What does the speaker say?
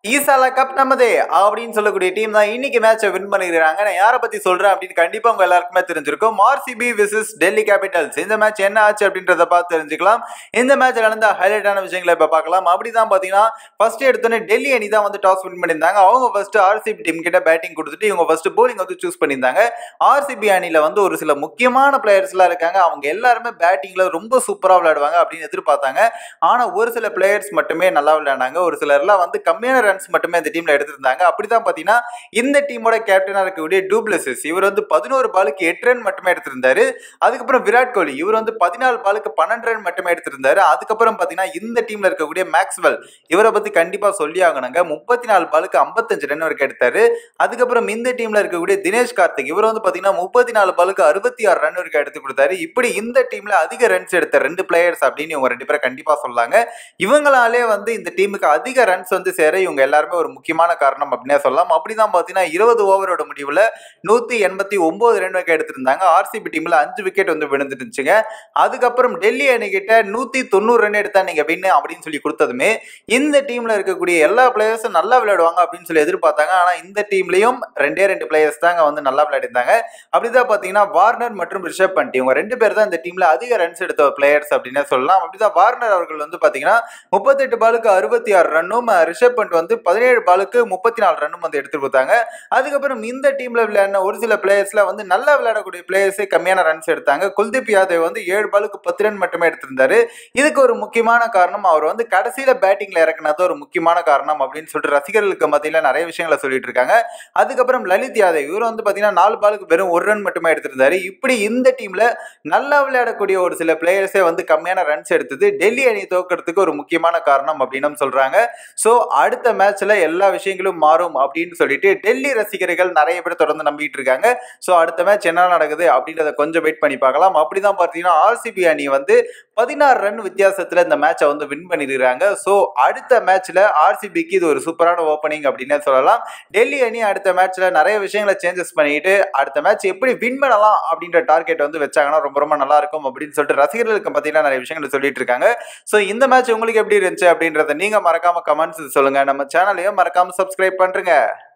ஈசாலா cup நமதே அப்படின்னு சொல்லக்கூடிய team தான் இன்னைக்கு மேட்சை வின் பண்ணிருக்காங்க. நான் யாரை பத்தி சொல்றேன் அப்படின்னு கண்டிப்பா உங்க எல்லாருக்குமே தெரிஞ்சிருக்கும். RCB versus Delhi Capitals. இந்த மேட்ச் என்ன ஆச்சு அப்படின்றத பார்த்து தெரிஞ்சுக்கலாம். இந்த மேட்ச் நடந்த ஹைலைட்டான விஷயங்களை இப்ப பார்க்கலாம். அப்படிதான் பாத்தீங்கன்னா ஃபர்ஸ்ட் எடுத்தோன்னே டெல்லி அணி தான் வந்து டாஸ் வின் பண்ணியிருந்தாங்க. அவங்க ஃபர்ஸ்ட் ஆர்சிபி டீம் கிட்ட பேட்டிங் கொடுத்துட்டு இவங்க ஃபர்ஸ்ட் போலிங் வந்து சூஸ் பண்ணியிருந்தாங்க. ஆர்சிபி அணியில வந்து ஒரு சில முக்கியமான பிளேயர்ஸ் எல்லாம் இருக்காங்க. அவங்க எல்லாருமே பேட்டிங்ல ரொம்ப சூப்பரா விளையாடுவாங்க அப்படின்னு எதிர்பார்த்தாங்க. ஆனா ஒரு சில பிளேயர்ஸ் மட்டுமே நல்லா விளையாண்டாங்க. ஒரு சிலர்லாம் வந்து கம்மியான ரன்ஸ் மட்டுமே இந்த டீம்ல எடுத்திருந்தாங்க. அப்படிதான் பாத்தீங்கன்னா இந்த டீமோட கேப்டனா இருக்கக்கூடிய டூப்ளசிஸ் இவர் வந்து 11 பாலுக்கு 8 ரன் மட்டுமே எடுத்திருந்தாரு. அதுக்கப்புறம் விராட் கோலி இவர் வந்து 14 பாலுக்கு 12 ரன் மட்டுமே எடுத்திருந்தாரு. அதுக்கப்புறம் பாத்தீங்கன்னா இந்த டீம்ல இருக்கக்கூடிய மேக்ஸ்வெல் இவரை பத்தி கண்டிப்பா சொல்லி ஆகணுங்க. 34 பாலுக்கு 55 ரன் வரைக்கும் எடுத்தாரு. அதுக்கப்புறம் இந்த டீம்ல இருக்கக்கூடிய தினேஷ் கார்த்திக் இவர் வந்து பாத்தீங்கன்னா 34 பாலுக்கு 66 ரன் வரைக்கும் எடுத்து கொடுத்தாரு. இப்படி இந்த டீம்ல அதிக ரன்ஸ் எடுத்த ரெண்டு பிளேயர்ஸ் அப்படின்னு இவங்க ரெண்டு பேரை கண்டிப்பா சொல்லாங்க. இவங்களாலே வந்து இந்த டீமுக்கு அதிக ரன்ஸ் வந்து சேர இவங்க எல்லாருமே ஒரு முக்கியமான காரணம் அப்படின்னே சொல்லலாம். அப்படிதான் பாத்தீங்கன்னா 20 ஓவரோட முடிவுல 189 ரன் வரைக்கும் எடுத்திருந்தாங்க. ஆர்சிபி டீம்ல 5 விக்கெட் வந்து விழுந்துருந்துச்சுங்க. அதுக்கப்புறம் டெல்லி அணி கிட்ட 190 ரன் எடுத்தா நீங்க வின் அப்படின்னு சொல்லி கொடுத்ததுமே இந்த டீம்ல இருக்கக்கூடிய எல்லா பிளேயர்ஸும் நல்லா விளையாடுவாங்க அப்படின்னு சொல்லி எதிர்பார்த்தாங்க. ஆனா இந்த டீம்லயும் ரெண்டு பிளேயர்ஸ் தாங்க வந்து நல்லா விளையாடிருந்தாங்க. அப்படிதான் பாத்தீங்கன்னா வார்னர் மற்றும் ரிஷப் பண்ட் இவங்க ரெண்டு பேர் தான் இந்த டீம்ல அதிக ரன்ஸ் எடுத்த பிளேயர்ஸ் அப்படின்னு சொல்லலாம். அப்படிதான் வார்னர் அவர்கள் வந்து பாத்தீங்கன்னா 38 பாலுக்கு 66 ரன்னும் ரிஷப் பண்ட் வந்து 17 பாலுக்கு 34 ரன்னும் வந்து எடுத்து கொடுத்தாங்க. அதுக்கப்புறம் இந்த டீம்ல விளையாடின ஒரு சில பிளேயர்ஸ்ல வந்து நல்லா விளையாடக்கூடிய பிளேயர்ஸே கம்மியான ரன்ஸ் எடுத்தாங்க. குல்தீப் யாதவ் வந்து 7 பாலுக்கு 10 ரன் மட்டுமே எடுத்திருந்தாரு. இதுக்கு ஒரு முக்கியமான காரணம் அவர் வந்து கடைசியில பேட்டிங்ல இறக்குனது ஒரு முக்கியமான காரணம் அப்படின்னு சொல்லிட்டு ரசிகர்களுக்கு மத்தியில நிறைய விஷயங்களை சொல்லிட்டு இருக்காங்க. அதுக்கப்புறம் லலித் யாதவ் இவர் வந்து பாத்தீங்கன்னா 4 பாலுக்கு வெறும் 1 ரன் மட்டுமே எடுத்திருந்தாரு. இப்படி இந்த டீம்ல நல்லா விளையாடக்கூடிய ஒரு சில பிளேயர்ஸே வந்து கம்மியான ரன்ஸ் எடுத்தது டெல்லி அணி தோக்கிறதுக்கு ஒரு முக்கியமான காரணம் அப்படின்னு சொல்றாங்க. சோ அடுத்த மேட்ச்ல எல்லா விஷயங்களும் மாறும் அப்படின்னு சொல்லிட்டு டெல்லி ரசிகர்கள் நிறைய பேர் தொடர்ந்து நம்பிட்டு இருக்காங்க. சோ அடுத்த மேட்ச் என்ன நடக்குது அப்படின்றத கொஞ்சம் வெயிட் பண்ணி பார்க்கலாம். அப்படிதான் பார்த்தீங்கன்னா ஆர்சிபி அணி வந்து 16 ரன் வித்தியாசத்துல இந்த மேட்சை வந்து வின் பண்ணிருக்காங்க. சோ அடுத்த மேட்ச்ல ஆர்சிபிக்கு இது ஒரு சூப்பரான ஓப்பனிங் அப்படின்னு சொல்லலாம். டெல்லி அணி அடுத்த மேட்ச்ல நிறைய விஷயங்களை சேஞ்சஸ் பண்ணிட்டு அடுத்த மேட்ச் எப்படி வின் பண்ணலாம் அப்படின்ற டார்கெட் வந்து வச்சாங்கன்னா ரொம்ப ரொம்ப நல்லா இருக்கும் அப்படின்னு சொல்லிட்டு ரசிகர்களுக்கு பத்தினா நிறைய விஷயங்களை சொல்லிட்டு இருக்காங்க. சோ இந்த மேட்ச் உங்களுக்கு எப்படி இருந்துச்சு அப்படின்றத நீங்க மறக்காம கமெண்ட்ஸ் சொல்லுங்க. நம்ம சேனலையும் மறக்காம சப்ஸ்கிரைப் பண்றீங்க.